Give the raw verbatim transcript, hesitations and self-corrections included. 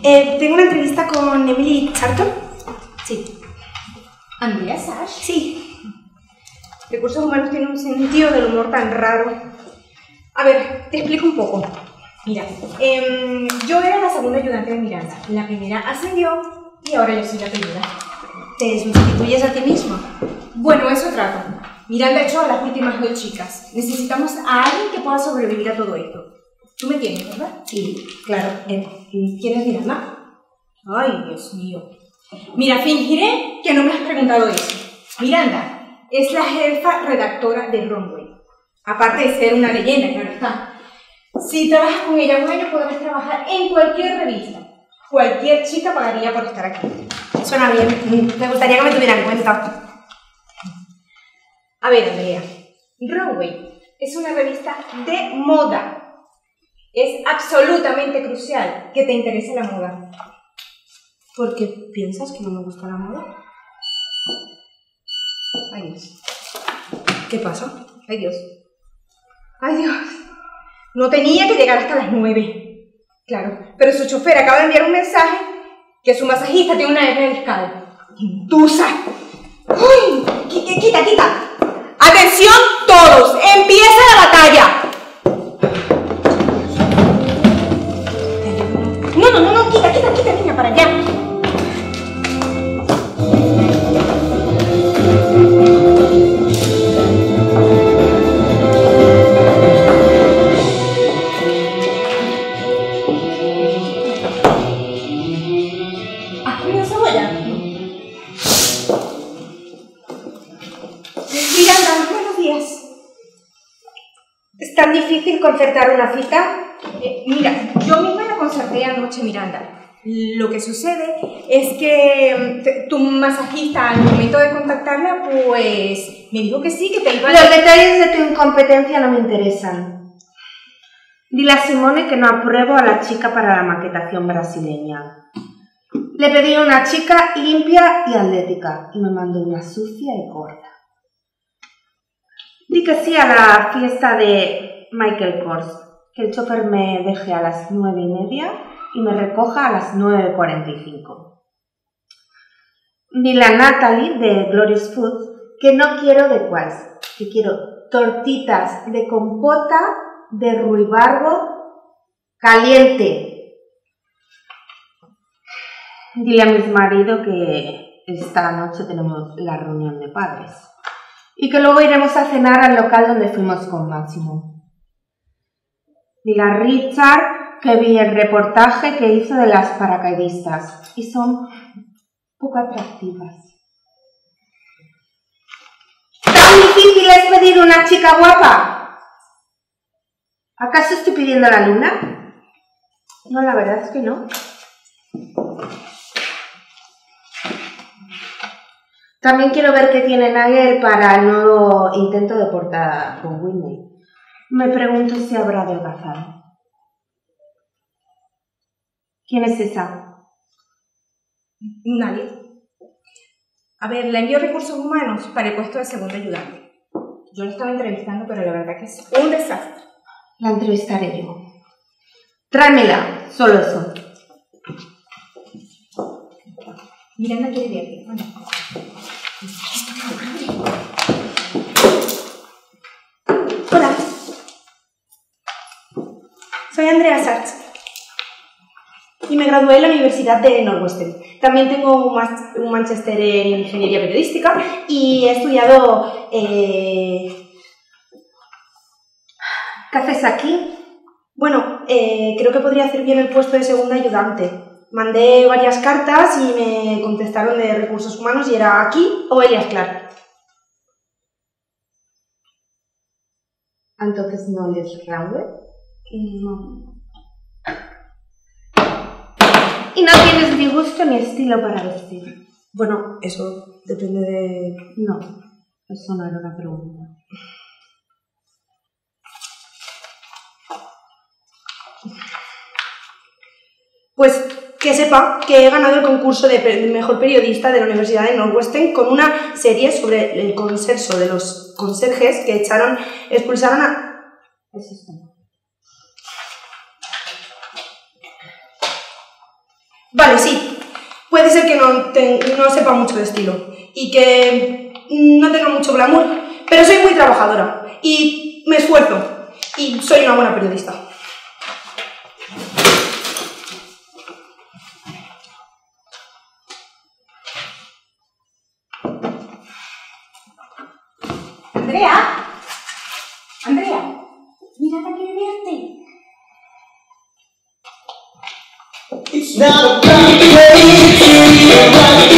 Eh, tengo una entrevista con Emily Charlton. Sí. ¿Andrea Sash? Sí. Recursos humanos tienen un sentido del humor tan raro. A ver, te explico un poco. Mira, eh, yo era la segunda ayudante de Miranda. La primera ascendió y ahora yo soy la primera. ¿Te sustituyes a ti misma? Bueno, eso trato. Miranda echó a las últimas dos chicas. Necesitamos a alguien que pueda sobrevivir a todo esto. Tú me entiendes, ¿verdad? Sí, claro. Eh, ¿Quién es Miranda? Ay, Dios mío. Mira, fingiré que no me has preguntado eso. Miranda es la jefa redactora de Runway. Aparte de ser una leyenda, claro está. Si trabajas con ella, bueno, podrás trabajar en cualquier revista. Cualquier chica pagaría por estar aquí. Suena bien. Me gustaría que me tuvieran en cuenta. A ver, Andrea. Runway es una revista de moda. Es absolutamente crucial que te interese la moda. ¿Por qué piensas que no me gusta la moda? Ay, Dios. ¿Qué pasa? Ay, Dios. Ay, Dios. No tenía que llegar hasta las nueve. Claro, pero su chofer acaba de enviar un mensaje que su masajista tiene una hernia discal. ¡Intusa! ¡Uy! ¡Quita, quita! ¡Atención todos! ¡Empieza la batalla! No, no, no, no, quita, quita, quita, niña, para allá. ¿Has comido cebolla? Miranda, buenos días. ¿Es tan difícil concertar una cita? Eh, mira, yo misma la concerté anoche, Miranda. Lo que sucede es que tu masajista, al momento de contactarla, pues me dijo que sí, que te iba a... Los detalles de tu incompetencia no me interesan. Dile a Simone que no apruebo a la chica para la maquetación brasileña. Le pedí una chica limpia y atlética y me mandó una sucia y corta. Di que sí a la fiesta de Michael Kors, que el chofer me deje a las nueve y media y me recoja a las nueve cuarenta y cinco. Dile a Natalie de Glorious Foods que no quiero de cuáles, que quiero tortitas de compota de ruibarbo caliente. Dile a mi marido que esta noche tenemos la reunión de padres y que luego iremos a cenar al local donde fuimos con Máximo. Dile a Richard que vi el reportaje que hizo de las paracaidistas y son poco atractivas. ¿Tan difícil es pedir una chica guapa? ¿Acaso estoy pidiendo la luna? No, la verdad es que no. También quiero ver qué tiene Nagel para el nuevo intento de portada con Whitney. Me pregunto si habrá adelgazado. ¿Quién es esa? Nadie. A ver, la envió Recursos Humanos para el puesto de segunda ayudante. Yo la estaba entrevistando, pero la verdad que es un desastre. La entrevistaré yo. Tráemela, solo eso. Miranda quiere verte. Bueno. Hola. Soy Andrea Sarch y me gradué en la Universidad de Northwestern. También tengo un, un Manchester en Ingeniería Periodística y he estudiado... Eh... ¿Qué haces aquí? Bueno, eh, creo que podría hacer bien el puesto de segunda ayudante. Mandé varias cartas y me contestaron de Recursos Humanos y era aquí o Elias Clark. ¿Entonces no eres Runway? No. ¿Y no tienes ni gusto ni estilo para vestir? Bueno, eso depende de... No, eso no era una pregunta. Pues que sepa que he ganado el concurso de, de mejor periodista de la Universidad de Northwestern con una serie sobre el consenso de los conserjes que echaron, expulsaron a... Eso es todo. Vale, sí. Puede ser que no, te, no sepa mucho de estilo y que no tenga mucho glamour, pero soy muy trabajadora y me esfuerzo y soy una buena periodista. Andrea, Andrea, mira para que verte. It's not a bad way to